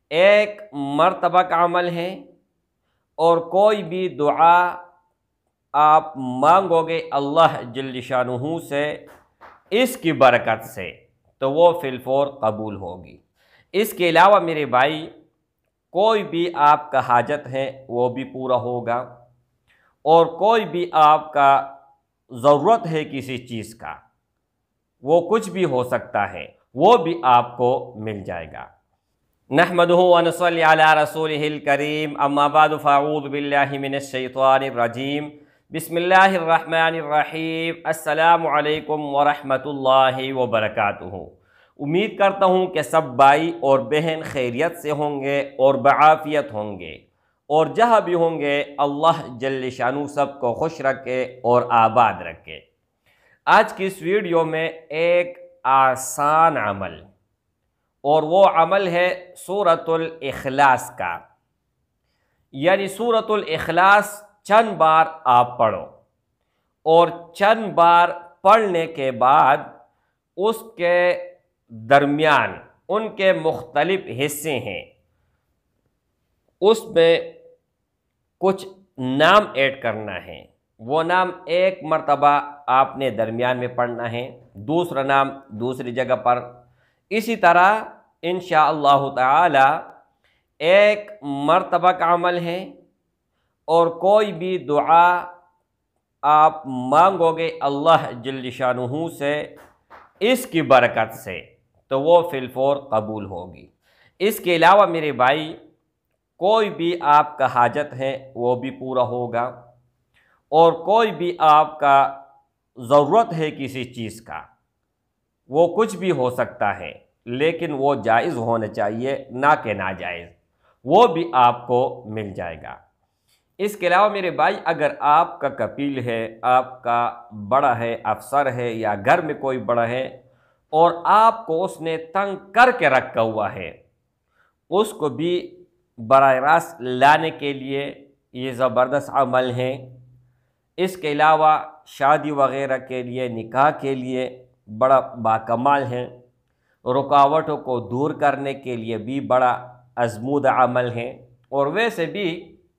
ایک مرتبہ کا عمل ہے، اور کوئی بھی دعا آپ مانگو گے اللہ جل شانہ سے اس کی برکت سے تو وہ فی الفور قبول ہوگی۔ اس کے علاوہ میرے بھائی کوئی بھی آپ کا حاجت ہے وہ بھی پورا ہوگا، اور کوئی بھی آپ کا ضرورت ہے کسی چیز کا، وہ کچھ بھی ہو سکتا ہے، وہ بھی آپ کو مل جائے گا۔ نحمدہ ونصلی علی رسولہ الکریم، اما بعد فاعوذ باللہ من الشیطان الرجیم، بسم اللہ الرحمن الرحیم۔ السلام علیکم ورحمۃ اللہ وبرکاتہ۔ امید کرتا ہوں کہ سب بھائی اور بہن خیریت سے ہوں گے اور بعافیت ہوں گے، اور جہاں بھی ہوں گے اللہ جل شانہ سب کو خوش رکھے اور آباد رکھے۔ آج کی اس ویڈیو میں ایک آسان عمل، اور وہ عمل ہے سورۃ الاخلاص کا، یعنی سورۃ الاخلاص چند بار آپ پڑھو، اور چند بار پڑھنے کے بعد اس کے درمیان ان کے مختلف حصے ہیں، اس میں کچھ نام ایڈ کرنا ہے۔ وہ نام ایک مرتبہ آپ نے درمیان میں پڑھنا ہے، دوسرا نام دوسری جگہ پر، اسی طرح انشاءاللہ تعالی ایک مرتبہ کا عمل ہے، اور کوئی بھی دعا آپ مانگو گے اللہ جل شانہ سے اس کی برکت سے تو وہ فی الفور قبول ہوگی۔ اس کے علاوہ میرے بھائی کوئی بھی آپ کا حاجت ہے وہ بھی پورا ہوگا، اور کوئی بھی آپ کا ضرورت ہے کسی چیز کا، وہ کچھ بھی ہو سکتا ہے، لیکن وہ جائز ہونا چاہیے نہ کہ ناجائز، وہ بھی آپ کو مل جائے گا۔ اس کے علاوہ میرے بھائی اگر آپ کا کفیل ہے، آپ کا بڑا ہے، افسر ہے، یا گھر میں کوئی بڑا ہے اور آپ کو اس نے تنگ کر کے رکھا ہوا ہے، اس کو بھی براہ راست لانے کے لیے یہ زبردست عمل ہے۔ اس کے علاوہ شادی وغیرہ کے لیے، نکاح کے لیے بڑا باکمال ہے، رکاوٹوں کو دور کرنے کے لیے بھی بڑا ازمودہ عمل ہے، اور ویسے بھی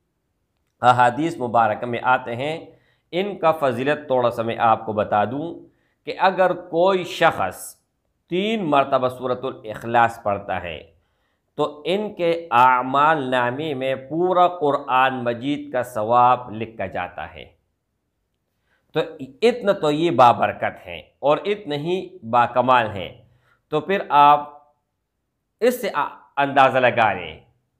احادیث مبارکہ میں آتے ہیں۔ ان کا فضیلت تھوڑا سا میں آپ کو بتا دوں کہ اگر کوئی شخص 3 مرتبہ سورۃ الاخلاص پڑھتا ہے تو ان کے اعمال نامے میں پورا قرآن مجید کا ثواب لکھا جاتا ہے۔ تو اتنا تو یہ بابرکت ہیں اور اتنا ہی باکمال ہیں، تو پھر آپ اس سے اندازہ لگا لیں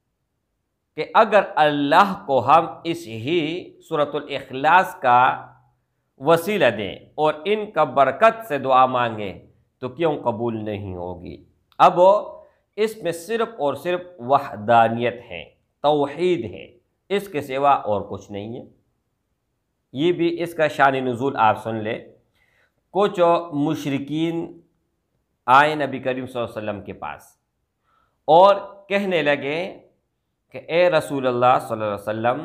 کہ اگر اللہ کو ہم اس ہی سورۃ الاخلاص کا وسیلہ دیں اور ان کا برکت سے دعا مانگیں تو کیوں قبول نہیں ہوگی۔ اب اس میں صرف اور صرف وحدانیت ہے، توحید ہے، اس کے سوا اور کچھ نہیں ہے۔ یہ بھی اس کا شان نزول آپ سن لیں۔ کچھ مشرکین آئے نبی کریم صلی اللہ علیہ وسلم کے پاس اور کہنے لگے کہ اے رسول اللہ صلی اللہ علیہ وسلم،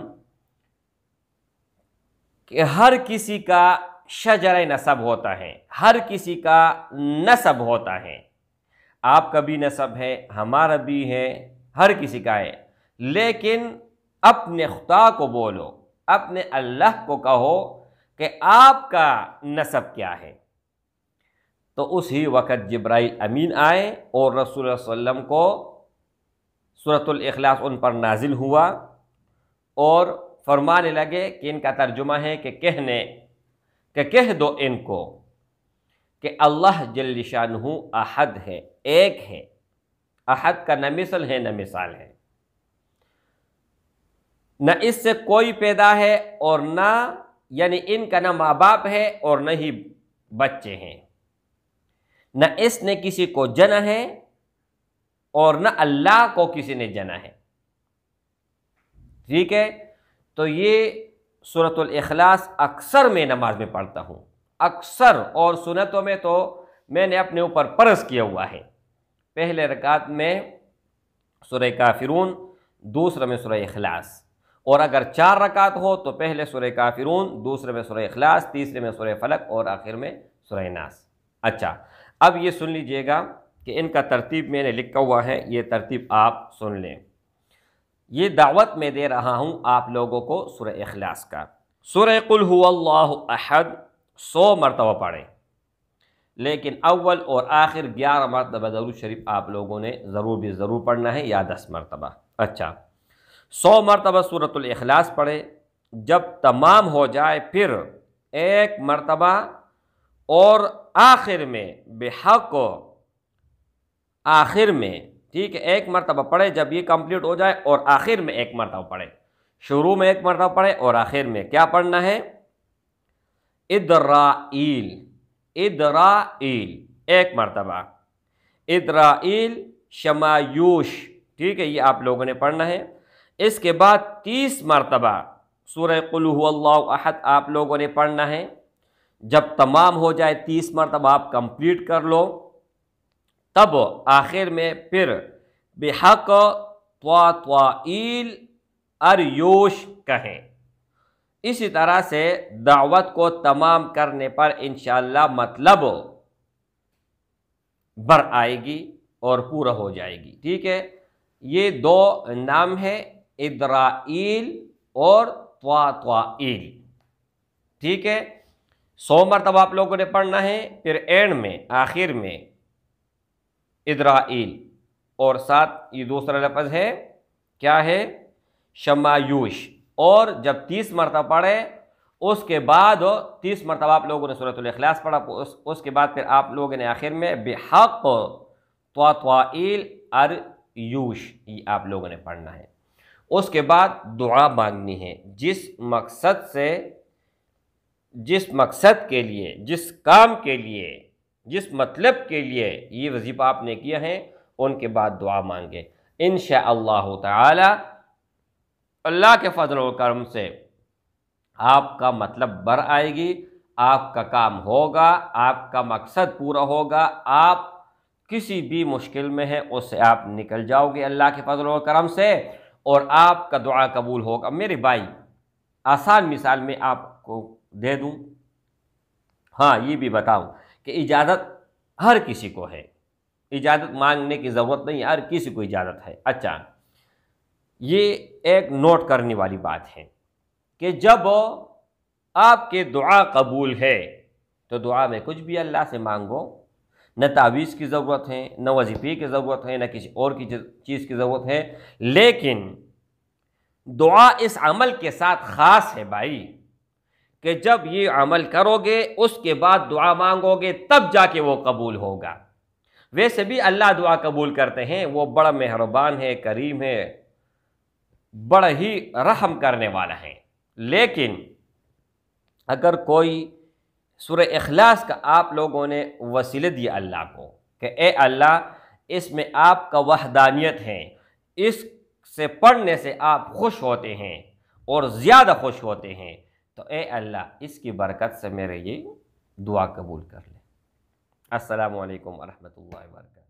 کہ ہر کسی کا شجرہ نسب ہوتا ہے، ہر کسی کا نسب ہوتا ہے، آپ کا بھی نسب ہے، ہمارا بھی ہے، ہر کسی کا ہے، لیکن اپنے خدا کو بولو، اپنے اللہ کو کہو کہ آپ کا نسب کیا ہے۔ تو اسی وقت جبرائیل امین آئے اور رسول اللہ صلی اللہ علیہ وسلم کو سورۃ الاخلاص ان پر نازل ہوا، اور فرمانے لگے کہ ان کا ترجمہ ہے کہ کہہ دو ان کو کہ اللہ جل شانہ احد ہے، ایک ہے، احد کا نہ مثل ہے نہ مثال ہے، نہ اس سے کوئی پیدا ہے اور نہ، یعنی ان کا نہ ماں باپ ہے اور نہ ہی بچے ہیں، نہ اس نے کسی کو جنا ہے اور نہ اللہ کو کسی نے جنا ہے۔ ٹھیک ہے، تو یہ سورۃ الاخلاص اکثر میں نماز میں پڑھتا ہوں، اکثر، اور سنتوں میں تو میں نے اپنے اوپر فرض کیا ہوا ہے۔ پہلے رکعت میں سورہ کافرون، دوسرے میں سورہ اخلاص، اور اگر 4 رکعت ہو تو پہلے سورہ کافرون، دوسرے میں سورہ اخلاص، تیسرے میں سورہ فلق، اور آخر میں سورہ ناس۔ اچھا، اب یہ سن لیجئے گا کہ ان کا ترتیب میں نے لکھا ہوا ہے، یہ ترتیب آپ سن لیں۔ یہ دعوت میں دے رہا ہوں آپ لوگوں کو سورہ اخلاص کا۔ سورہ قل هو اللہ احد 100 مرتبہ پڑھیں، لیکن اول اور آخر 11 مرتبہ درود شریف آپ لوگوں نے ضرور پڑھنا ہے، یا 10 مرتبہ۔ اچھا، 100 مرتبہ سورۃ الاخلاص پڑھیں، جب تمام ہو جائے پھر 1 مرتبہ اور آخر میں بحق آخر میں، ٹھیک ہے، 1 مرتبہ پڑھے جب یہ کمپلیٹ ہو جائے، اور آخر میں 1 مرتبہ پڑھے۔ شروع میں 1 مرتبہ پڑھے اور آخر میں کیا پڑھنا ہے؟ ادرائیل، ادرائیل 1 مرتبہ، ادرائیل شمایوش، ٹھیک ہے، یہ آپ لوگوں نے پڑھنا ہے۔ اس کے بعد 30 مرتبہ سورہ قل هو اللہ احد آپ لوگوں نے پڑھنا ہے۔ جب تمام ہو جائے 30 مرتبہ آپ کمپلیٹ کر لو، تب آخر میں پھر بحق طوائل اریوش کہیں۔ اسی طرح سے دعوت کو تمام کرنے پر انشاءاللہ مطلب بر آئے گی اور پورا ہو جائے گی، ٹھیک ہے۔ یہ 2 نام ہیں، ادرائیل اور طوائل، ٹھیک ہے۔ 100 مرتبہ آپ لوگوں نے پڑھنا ہے، پھر اینڈ میں آخر میں ادرائیل، اور ساتھ یہ دوسرا لفظ ہے، کیا ہے؟ شمایوش۔ اور جب 30 مرتبہ پڑھے، اس کے بعد 30 مرتبہ آپ لوگوں نے سورۃ الاخلاص پڑھا، اس کے بعد پھر آپ لوگوں نے آخر میں بحق طوائل اریوش، یہ آپ لوگوں نے پڑھنا ہے۔ اس کے بعد دعا مانگنی ہے، جس مقصد کے لیے، جس کام کے لیے، جس مطلب کے لیے یہ وظیفہ آپ نے کیا ہے، ان کے بعد دعا مانگے۔ انشاءاللہ تعالی اللہ کے فضل و کرم سے آپ کا مطلب بر آئے گی، آپ کا کام ہوگا، آپ کا مقصد پورا ہوگا، آپ کسی بھی مشکل میں ہیں اس سے آپ نکل جاؤ گے اللہ کے فضل و کرم سے، اور آپ کا دعا قبول ہوگا۔ میرے بھائی، آسان مثال میں آپ کو دے دوں، ہاں یہ بھی بتاؤں کہ اجازت ہر کسی کو ہے، اجازت مانگنے کی ضرورت نہیں، ہر کسی کو اجازت ہے۔ اچھا، یہ ایک نوٹ کرنے والی بات ہے کہ جب آپ کے دعا قبول ہے تو دعا میں کچھ بھی اللہ سے مانگو، نہ تعویذ کی ضرورت ہے، نہ وظیفے کی ضرورت ہے، نہ کسی اور کی چیز کی ضرورت ہے، لیکن دعا اس عمل کے ساتھ خاص ہے بھائی، کہ جب یہ عمل کرو گے اس کے بعد دعا مانگو گے تب جا کے وہ قبول ہوگا۔ ویسے بھی اللہ دعا قبول کرتے ہیں، وہ بڑا مہربان ہے، کریم ہے، بڑا ہی رحم کرنے والا ہے۔ لیکن اگر کوئی سورہ اخلاص کا آپ لوگوں نے وسیلہ دیا اللہ کو کہ اے اللہ اس میں آپ کا وحدانیت ہے، اس سے پڑھنے سے آپ خوش ہوتے ہیں اور زیادہ خوش ہوتے ہیں، تو اے اللہ اس کی برکت سے میرے یہ دعا قبول کر لیں۔ السلام علیکم ورحمۃ اللہ وبرکاتہ۔